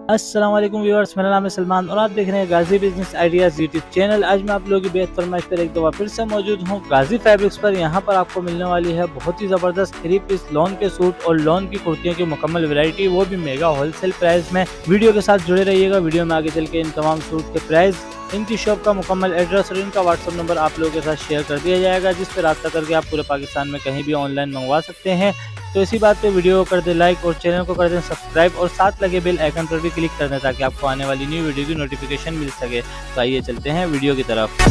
अस्सलाम वालेकुम व्यूअर्स, मेरा नाम है सलमान और आप देख रहे हैं Ghazi business ideas YouTube channel. आज मैं आप लोगों की बेहद फरमाइश पर एक दफ़ा फिर से मौजूद हूँ गाजी फैब्रिक्स पर। यहाँ पर आपको मिलने वाली है बहुत ही ज़बरदस्त 3 पीस लॉन के सूट और लॉन की कुर्तियों की मुकम्मल वैरायटी, वो भी मेगा होलसेल प्राइस में। वीडियो के साथ जुड़े रहिएगा। वीडियो में आगे चल के इन तमाम सूट के प्राइस, इनकी शॉप का मुकम्मल एड्रेस और इनका व्हाट्सअप नंबर आप लोगों के साथ शेयर कर दिया जाएगा, जिस पर रब्ता करके आप पूरे पाकिस्तान में कहीं भी ऑनलाइन मंगवा सकते हैं। तो इसी बात पे वीडियो को कर दें लाइक और चैनल को कर दें सब्सक्राइब और साथ लगे बेल आइकन पर भी क्लिक कर दें ताकि आपको आने वाली न्यू वीडियो की नोटिफिकेशन मिल सके। तो आइए चलते हैं वीडियो की तरफ।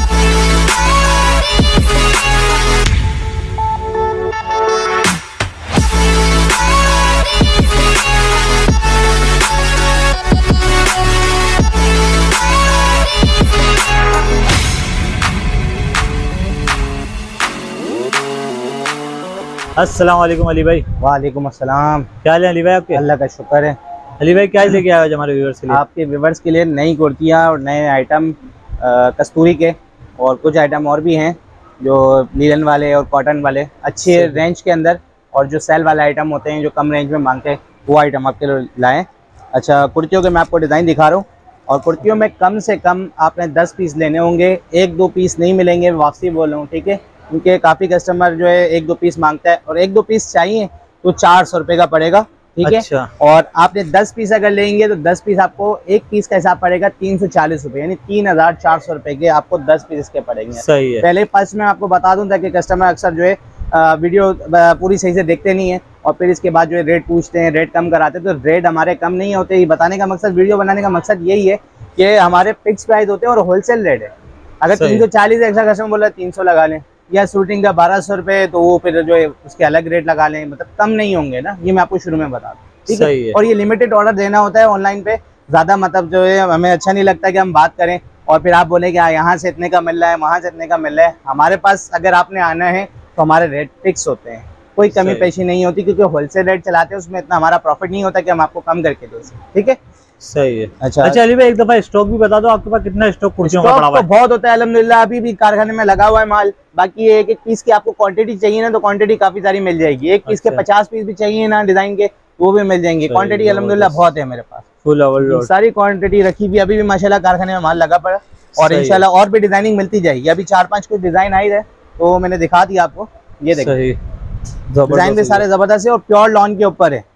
अस्सलाम वालेकुम अली भाई। वालेकुम अस्सलाम। क्या हाल है अली भाई आपके? अल्लाह का शुक्र है। अली भाई क्या लेके आए हमारे व्यूअर्स के लिए? आपके व्यूअर्स के लिए नई कुर्तियाँ और नए आइटम कस्तूरी के और कुछ आइटम और भी हैं जो लीलन वाले और कॉटन वाले अच्छे रेंज के अंदर, और जो सेल वाले आइटम होते हैं जो कम रेंज में मांगते हैं वो आइटम आपके लिए लाएँ। अच्छा, कुर्तियों के मैं आपको डिज़ाइन दिखा रहा हूँ और कुर्तियों में कम से कम आपने 10 पीस लेने होंगे, 1-2 पीस नहीं मिलेंगे, वापसी बोल रहा हूँ, ठीक है। उनके काफ़ी कस्टमर जो है 1-2 पीस मांगता है और 1-2 पीस चाहिए तो 400 रुपये का पड़ेगा, ठीक है। अच्छा। और आपने 10 पीस अगर लेंगे तो 10 पीस आपको एक पीस का हिसाब पड़ेगा 340 रुपये, यानी 3400 रुपये के आपको 10 पीस के पड़ेंगे। सही है। पहले फर्स्ट में आपको बता दूं ताकि कस्टमर अक्सर जो है वीडियो पूरी सही से देखते नहीं है और फिर इसके बाद जो है रेट पूछते हैं, रेट कम कराते हैं। तो रेट हमारे कम नहीं होते, ये बताने का मकसद, वीडियो बनाने का मकसद यही है कि हमारे फिक्स प्राइस होते हैं और होलसेल रेट है। अगर 340 एक्स्ट्रा कस्टमर बोला 300 लगा लें, या शूटिंग का 1200 रुपये, तो वो फिर जो है उसके अलग रेट लगा लें, मतलब कम नहीं होंगे ना। ये मैं आपको शुरू में बता दूं, ठीक है। और ये लिमिटेड ऑर्डर देना होता है ऑनलाइन पे, ज़्यादा मतलब जो है हमें अच्छा नहीं लगता कि हम बात करें और फिर आप बोले कि यहाँ से इतने का मिल रहा है, वहाँ से इतने का मिल रहा है। हमारे पास अगर आपने आना है तो हमारे रेट फिक्स होते हैं, कोई कमी पेशी नहीं होती, क्योंकि होलसेल रेट चलाते हैं, उसमें इतना हमारा प्रॉफिट नहीं होता कि हम आपको कम करके दें, ठीक है। सही है। अच्छा अली भाई एक दफा स्टॉक भी बता दो, आपके पास कितना स्टॉक कुर्सियों का पड़ा हुआ है? बहुत होता है अल्हम्दुलिल्लाह, अभी भी कारखाने में लगा हुआ है माल। बाकी एक पीस की आपको क्वांटिटी चाहिए ना तो क्वांटिटी काफी सारी मिल जाएगी। एक पीस के 50 पीस भी चाहिए ना डिजाइन के, वो भी मिल जाएंगे। क्वांटिटी अल्हम्दुलिल्लाह बहुत है मेरे पास, फुल ओवरलोड सारी क्वांटिटी रखी हुई। अभी भी माशाल्लाह कारखाने में माल लगा पड़ा और इंशाल्लाह और भी डिजाइनिंग मिलती जाएगी। अभी 4-5 कुछ डिजाइन आई है तो मैंने दिखा दिया आपको। ये देखिए डिजाइन भी सारे जबरदस्त है और प्योर लॉन के ऊपर है।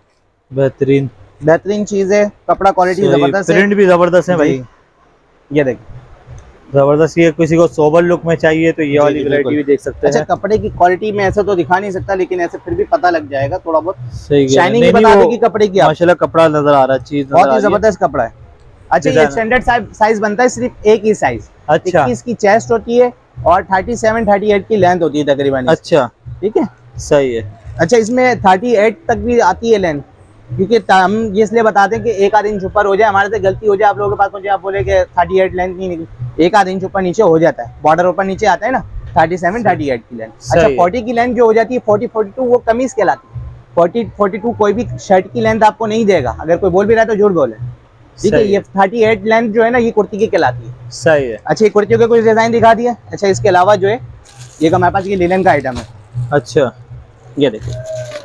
बेहतरीन चीज है, कपड़ा क्वालिटी जबरदस्त है, प्रिंट भी जबरदस्त है भाई। ये देखिए जबरदस्त। ये किसी को सोबर लुक में चाहिए तो ये वाली वैरायटी भी देख सकते हैं। अच्छा, कपड़े की क्वालिटी में ऐसे तो दिखा नहीं सकता, लेकिन ऐसे फिर भी पता लग जाएगा थोड़ा बहुत। सही है, शाइनिंग बता देगी कपड़े की। माशाल्लाह कपड़ा नजर आ रहा है, चीज बहुत ही जबरदस्त कपड़ा है। अच्छा, ये स्टैंडर्ड साइज बनता है, सिर्फ एक ही साइज। अच्छा, इसकी चेस्ट होती है और 37-38 की लेंथ होती है तकरीबन। अच्छा, ठीक है, सही है। अच्छा, इसमें 38 तक भी आती है लेंथ, क्योंकि हम ये इसलिए बताते हैं कि एक आध इंच ऊपर हो जाए, हमारे से गलती हो जाए आप लोगों के पास पहुंचे, आप बोले कि 38 लेंथ नहीं निकली, एक आध इंच ऊपर नीचे हो जाता है, बॉर्डर ऊपर नीचे आता है ना, 37-38 की लेंथ। अच्छा, 40 की लेंथ जो हो जाती है 40-42 वो कमीज कहलाती है। 40-42 कोई भी शर्ट की लेंथ आपको नहीं देगा, अगर कोई बोल भी रहा है तो झूठ बोले, ठीक है। ये 38 लेंथ जो है ना, ये कुर्ती की कहलाती है। सही है। अच्छा, ये कुर्तियों के कुछ डिजाइन दिखा दिया। अच्छा, इसके अलावा जो है ये हमारे पास ये लिनन का आइटम है। अच्छा, ये देखिए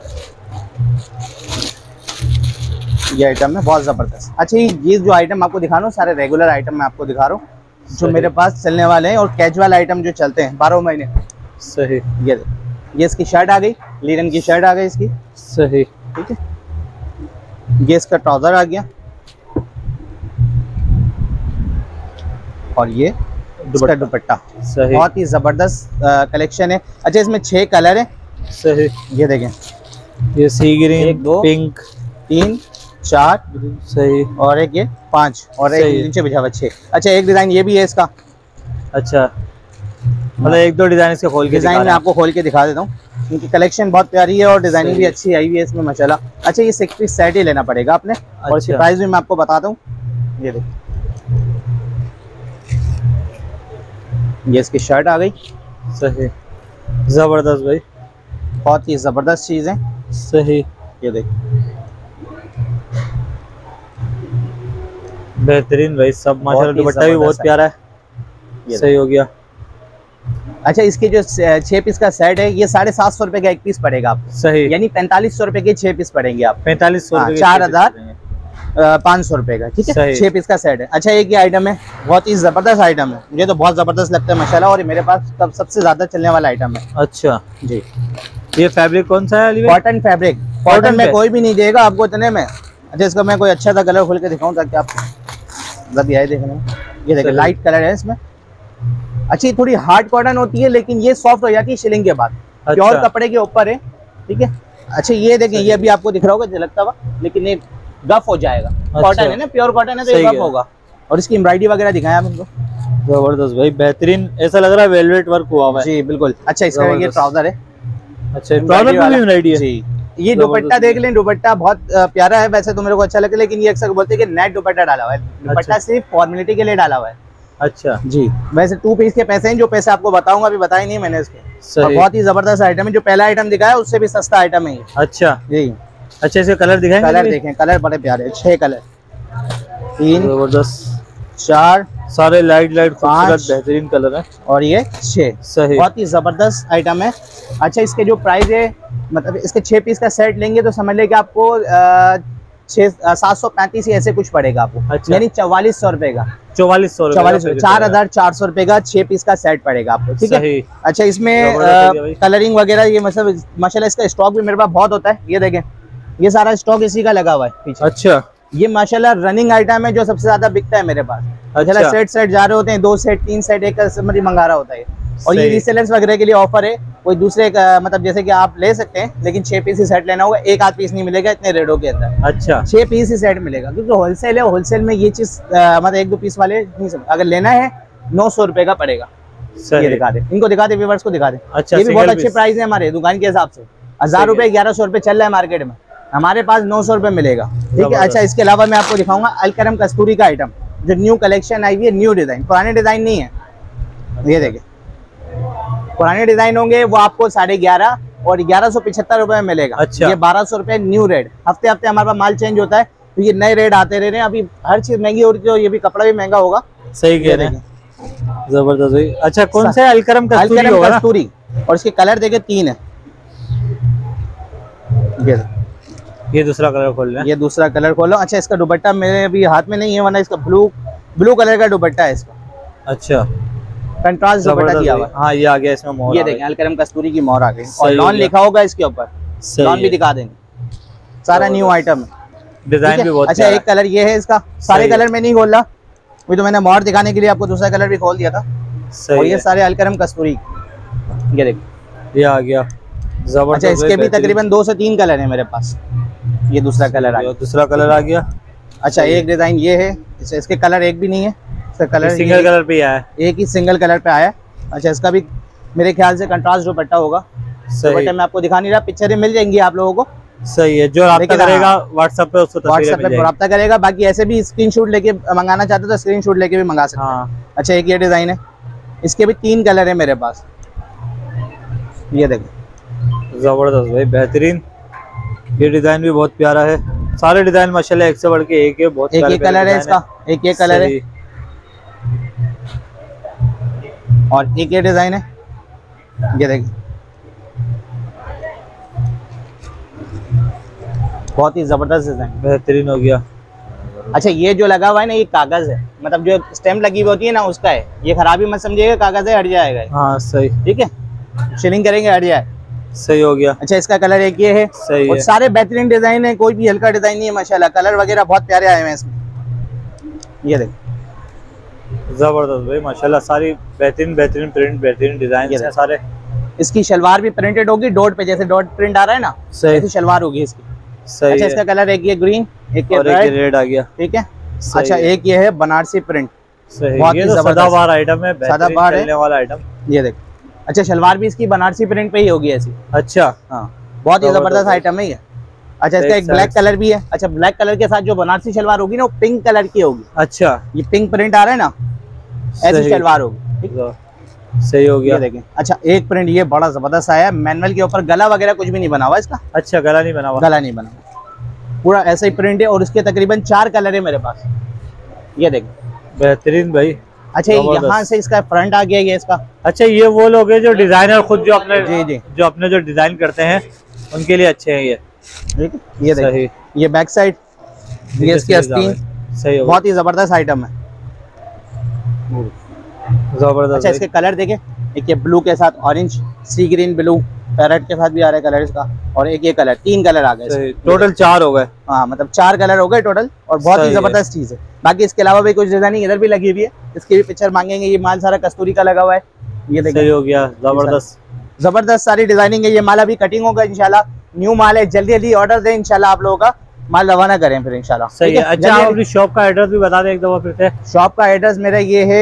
ये आइटम है बहुत जबरदस्त। अच्छा, ये जो आइटम आपको दिखा रहा हूँ सारे रेगुलर आइटम मैं आपको दिखा रहा हूँ जो मेरे पास चलने वाले हैं और कैजुअल आइटम जो चलते हैं 12 महीने। सही। ये इसकी शर्ट आ गई, लीलन की शर्ट आ गई इसकी। सही, ठीक है। ये इसका ट्राउजर आ गया और ये दुपट्टा। सही, बहुत ही जबरदस्त कलेक्शन है। अच्छा, इसमें 6 कलर है। सही, ये देखें, ये सी ग्रीन, 1 2 पिंक, 3 4, सही, और एक ये 5 और एक नीचे बिछा हुआ 6। अच्छा, एक डिजाइन ये भी है इसका। अच्छा, मतलब 1-2 डिजाइन इसके खोल के डिजाइन मैं आपको खोल के दिखा देता हूँ, क्योंकि कलेक्शन बहुत प्यारी है और डिजाइनिंग भी अच्छी आई हुई है इसमें माशाल्लाह। अच्छा, ये 6 पीस सेट ही लेना पड़ेगा आपने। अच्छा। और इसकी प्राइस भी मैं आपको बताता हूँ। ये देखिए, ये इसकी शर्ट आ गई। सही, जबरदस्त भाई, बहुत ही जबरदस्त चीज है। सही, ये देखिए बेहतरीन भाई, सब माशाल्लाह। दुपट्टा भी बहुत प्यारा है। सही हो गया। अच्छा, इसके जो 6 पीस का सेट है ये 750 रुपए का एक पीस पड़ेगा आपको। सही, यानी 4500 रुपए के 6 पीस पड़ेंगे आप। 4500 4000 500 रुपए का, ठीक है। 6 पीस का सेट है। अच्छा एक ये आइटम है, बहुत ही जबरदस्त आइटम है, मुझे तो बहुत जबरदस्त लगता है माशाल्लाह, और मेरे पास सबसे ज्यादा चलने वाला आइटम है। अच्छा जी। ये फैब्रिक कौन सा है? कॉटन फैब्रिक, कॉटन में कोई भी नहीं देगा आपको इतने में। अच्छा इसका मैं कोई अच्छा सा कलर खोल के दिखाऊं ताकि आप मतलब ये देखने, ये देखिए लाइट कलर है इसमें। अच्छी थोड़ी हार्ड कॉटन होती है, लेकिन ये सॉफ्ट हो जाती है शिलिंग के बाद। प्योर कपड़े के ऊपर है, ठीक है। अच्छा ये देखें, ये भी आपको दिख रहा होगा झलकता हुआ, लेकिन ये गफ हो जाएगा। कॉटन है ना, प्योर कॉटन है तो ये गफ होगा। और इसकी एम्ब्रॉयडरी वगैरह दिखाया हमको, जबरदस्त भाई, बेहतरीन। ऐसा लग रहा है वेलवेट वर्क हुआ हुआ है जी, बिल्कुल। अच्छा इसका ये ट्राउजर है। अच्छा ट्राउजर में भी एम्ब्रॉयडरी है जी। ये दुपट्टा देख लें, दुपट्टा बहुत प्यारा है, वैसे तो मेरे को अच्छा लगे, लेकिन ये अक्सर बोलते हैं कि नेट दुपट्टा डाला हुआ है। दुपट्टा सिर्फ फॉर्मेलिटी के लिए डाला हुआ है। अच्छा जी। वैसे 2 पीस के पैसे हैं, जो पैसे आपको बताऊंगा अभी बताए नहीं मैंने इसके। बहुत ही जबरदस्त आइटम है, जो पहला आइटम दिखाया उससे भी सस्ता आइटम है। अच्छा जी। अच्छा इसके कलर दिखाएंगे? कलर देखें, कलर बड़े प्यारे, 6 कलर, 3 जबरदस्त, 4 सारे लाइट खूबसूरत बेहतरीन कलर है, और ये 6 सही, बहुत ही जबरदस्त आइटम है। अच्छा इसके जो प्राइस है, मतलब इसके 6 पीस का सेट लेंगे तो समझ लें कि आपको 735 ऐसे कुछ पड़ेगा आपको। अच्छा। यानी 4400 रुपए का, 4400 रुपए का 6 पीस का सेट पड़ेगा आपको, ठीक है। अच्छा इसमें कलरिंग वगैरह ये मतलब माशाल्लाह इसका स्टॉक भी मेरे पास बहुत होता है। ये देखें, ये सारा स्टॉक इसी का लगा हुआ है पीछे। अच्छा ये माशाल्लाह रनिंग आइटम है, जो सबसे ज्यादा बिकता है मेरे पास। अच्छा सेट जा रहे होते हैं, 2 सेट 3 सेट एक कस्टमर मंगा रहा होता है। और ये रीसेलर्स वगैरह के लिए ऑफर है, कोई दूसरे मतलब जैसे कि आप ले सकते हैं, लेकिन 6 पीस ही सेट लेना होगा, एक आध पीस नहीं मिलेगा इतने रेटों के अंदर। अच्छा 6 पीस ही सेट मिलेगा, क्योंकि होलसेल है, होलसेल में ये चीज मतलब 1-2 पीस वाले नहीं सकते। अगर लेना है 900 रुपए का पड़ेगा। ये दिखा दे, इनको दिखा दे, व्यूअर्स को दिखा दे। अच्छा ये भी बहुत अच्छे प्राइस है हमारे दुकान के हिसाब से। 1000 रुपए 1100 रुपए चल रहा है मार्केट में, हमारे पास 900 रुपए मिलेगा, ठीक है। अच्छा इसके अलावा मैं आपको दिखाऊंगा अलकरम कस्तूरी का आइटम, जो न्यू कलेक्शन आई हुई है, न्यू डिजाइन, पुराने डिजाइन नहीं है। ये देखिए पुराने डिजाइन होंगे वो आपको 11.5 और 1175 रुपए में मिलेगा। अच्छा। ये 1200 रुपए न्यू रेट। हफ्ते हफ्ते हमारे पास माल चेंज होता है, तो ये नए रेट आते रह रहे हैं। अभी हर चीज महंगी हो रही है, ये भी कपड़ा भी महंगा होगा। सही कह रहे हैं, जबरदस्त भाई। अच्छा कौन सा है? अलकरम कस्तूरी। और इसके कलर देखे 3 है। ये दूसरा कलर खोल रहे हैं, ये दूसरा कलर खोलो। अच्छा इसका दुपट्टा मेरे अभी हाथ में नहीं है, वरना इसका ब्लू कलर का दुपट्टा है इसका। अच्छा कंट्रास्ट दुपट्टा दिया हुआ है। हाँ ये आ गया इसमें मोहर, ये देखें अलकरम कस्तूरी की मोहर आ गई, और लॉन लिखा होगा इसके ऊपर, लॉन भी दिखा देंगे। सारा न्यू आइटम है, डिजाइन भी बहुत अच्छा। एक कलर ये है इसका, सारे कलर में नहीं खोल रहा, वो तो मैंने मोहर दिखाने के लिए आपको दूसरा कलर भी खोल दिया था। और ये सारे अलकरम कस्तूरी, ये देखो ये आ गया जबरदस्त। अच्छा इसके भी तकरीबन 2 से 3 कलर है मेरे पास। ये दूसरा कलर आ गया, दूसरा कलर आ गया। अच्छा एक डिजाइन ये है, इसके कलर एक भी नहीं है, इसका कलर सिंगल कलर पे आया है, एक ही सिंगल कलर पे आया। अच्छा इसका भी मेरे ख्याल से कंट्रास्ट दुपट्टा होगा। दुपट्टे में आपको दिखा नहीं रहा, पिक्चरें मिल जाएंगी आप लोगों को। सही है, जो राब्ता करेगा व्हाट्सएप पे उसको व्हाट्सएप पे राब्ता करेगा। बाकी ऐसे भी स्क्रीनशॉट लेके मंगाना चाहते हो तो स्क्रीनशॉट लेके भी मंगा सकते हैं। अच्छा एक ये डिजाइन है, इसके भी 3 कलर है मेरे पास। ये देखो जबरदस्त भाई, बेहतरीन। ये डिजाइन भी बहुत प्यारा है, सारे डिजाइन माशाल्लाह एक से बढ़ के एक है। बहुत एक कलर है इसका, एक ये कलर है, और एक ये डिजाइन है। ये देखिए बहुत ही जबरदस्त डिजाइन, बेहतरीन हो गया। अच्छा ये जो लगा हुआ है ना, ये कागज है, मतलब जो स्टैम्प लगी हुई होती है ना उसका है। ये खराबी मत समझिएगा, कागज है, हट जाएगा। हाँ सही, ठीक है, शिलिंग करेंगे हट जाए। सही हो गया। अच्छा इसका कलर एक ये है, सही और है। सारे बेहतरीन डिजाइन है, कोई भी हल्का डिजाइन नहीं है माशाल्लाह। कलर वगैरह बहुत प्यारे आए हैं इसमें। ये देखो जबरदस्त भाई माशाल्लाह, सारी बेहतरीन प्रिंट, बेहतरीन डिजाइन है सारे। इसकी शलवार भी प्रिंटेड होगी डॉट पे, जैसे डॉट प्रिंट आ रहा है ना, ऐसी शलवार होगी इसकी। सही। अच्छा इसका कलर एक ये ग्रीन, एक ये रेड आ गया, ठीक है। अच्छा एक ये है बनारसी प्रिंट, बहुत ही सदाबहार आइटम है, सदाबहार चलने वाला आइटम। ये देखो अच्छा शलवार भी इसकी बनारसी प्रिंट पे ही होगी ऐसी। अच्छा हाँ बहुत ही जबरदस्त आइटम है ये। अच्छा इसका एक ब्लैक कलर भी है। अच्छा ब्लैक कलर के साथ जो बनारसी शलवार होगी ना, वो पिंक कलर की होगी। अच्छा ये पिंक प्रिंट आ रहा है ना, ऐसी शलवार होगी। सही हो गया, देखें। अच्छा एक प्रिंट ये बड़ा जबरदस्त आया, मैनुअल के ऊपर गला वगैरह कुछ भी नहीं बना हुआ इसका। अच्छा गला नहीं बना हुआ, गला नहीं बना हुआ, पूरा ऐसा ही प्रिंट है। और इसके तकरीबन 4 कलर है मेरे पास। ये देखें बेहतरीन भाई। अच्छा यहाँ से इसका फ्रंट आ गया ये इसका। अच्छा ये वो लोग हैं जो डिजाइनर खुद जो अपने जो डिजाइन करते हैं उनके लिए अच्छे हैं ये। ठीक है ये देखिए, ये बैक साइड, ये इसकी आस्तीन सही, बहुत ही जबरदस्त आइटम है, जबरदस्त। अच्छा इसके कलर देखे, एक ये ब्लू के साथ orange, sea green blue, parrot के साथ भी आ रहा है कलर इसका, और एक ये कलर, 3 कलर आ गए, टोटल 4 हो गए। हाँ मतलब 4 कलर हो गए टोटल, और बहुत ही जबरदस्त चीज है। बाकी इसके अलावा भी कुछ डिजाइनिंग इधर भी लगी हुई है, इसकी भी पिक्चर मांगेंगे। ये माल सारा कस्तूरी का लगा हुआ है, ये देखिए हो गया, जबरदस्त सारी डिजाइनिंग है। ये माल अभी कटिंग होगा इंशाल्लाह, न्यू माल है, जल्दी जल्दी ऑर्डर दें इंशाल्लाह, आप लोगों का माल रवाना करें फिर इंशाल्लाह। सही है। अच्छा आप अपनी शॉप का एड्रेस भी बता दें एक दफा फिर से। शॉप का एड्रेस मेरा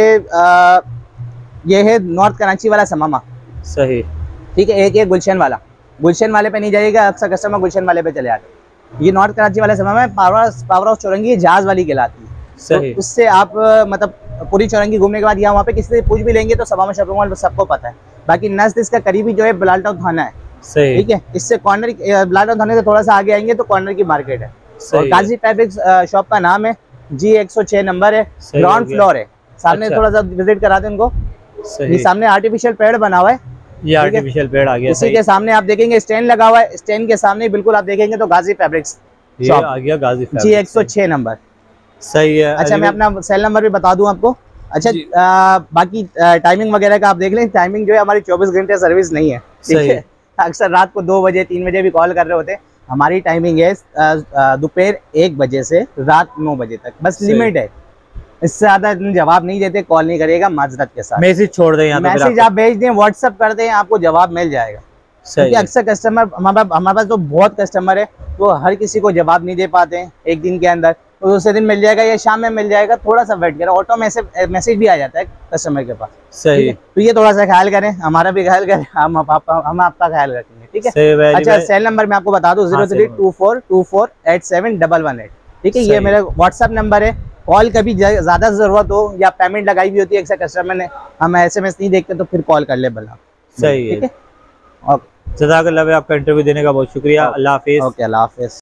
ये है नॉर्थ कराची वाला समामा। सही, ठीक है। एक गुलशन वाले पे नहीं जाइएगा, अक्सर कस्टमर गुलशन वाले पे चले आते। ये नॉर्थ कराची वाला समामा है, पावर हाउस चौरंगी जहाज वाली कहलाती है। सही। तो उससे आप मतलब पूरी चौरंगी घूमने के बाद यहाँ वहाँ पे किसी से पूछ भी लेंगे तो समामा शॉपिंग मॉल सबको पता है। बाकी नज़दीक इसका करीबी जो है बिलाल टाउन थाना है। सही, ठीक है। इससे कॉर्नर, बिलाल टाउन थाने से थोड़ा सा आगे आएंगे तो कॉर्नर की मार्केट है, और गाजी फैब्रिक्स शॉप का नाम है, G106 नंबर है, ग्राउंड फ्लोर है सामने। थोड़ा सा विजिट करा दें उनको। ये सामने आर्टिफिशियल पेड़ बना हुआ है, ये आर्टिफिशियल पेड़ आ गया। इसी के सामने आप देखेंगे स्टैंड लगा हुआ है, स्टैंड के सामने बिल्कुल आप देखेंगे तो गाजी फैब्रिक्स शॉप आ गया, गाजी फैब्रिक्स G106 नंबर। सही है। अच्छा मैं अपना सेल नंबर भी बता दूं आपको। अच्छा बाकी टाइमिंग वगैरह का आप देख लें, टाइमिंग जो है हमारी 24 घंटे सर्विस नहीं है, ठीक है। अक्सर रात को 2 बजे 3 बजे भी कॉल कर रहे होते हैं। हमारी टाइमिंग है दोपहर 1 बजे से रात 9 बजे तक, बस लिमिट है। इससे ज्यादा जवाब नहीं देते, कॉल नहीं करेगा, माजरत के साथ। मैसेज छोड़ दें, मैसेज आप भेज दें, व्हाट्सएप कर दें, आपको जवाब मिल जाएगा। क्योंकि अक्सर कस्टमर हमारे पास तो बहुत कस्टमर है, वो हर किसी को जवाब नहीं दे पाते हैं एक दिन के अंदर, तो दूसरे दिन मिल जाएगा या शाम में मिल जाएगा, थोड़ा सा वेट करें, ऑटो मैसेज भी आ जाता है कस्टमर के पास। सही। तो ये थोड़ा सा ख्याल करें, हमारा भी ख्याल करें, हम आपका ख्याल रखेंगे, ठीक है। अच्छा सेल नंबर मैं आपको बता दूं, 0324248711, ठीक है। ये मेरा व्हाट्सएप नंबर है। कॉल कभी ज्यादा जरूरत हो या पेमेंट लगाई हुई होती है अक्सर कस्टमर ने, हम SMS नहीं देखते तो फिर कॉल कर ले भला। सही है, ठीक है। जज़ाकल्लाह, आपका इंटरव्यू देने का बहुत शुक्रिया। अल्लाह हाफिज़। ओके, अल्लाह हाफिज़।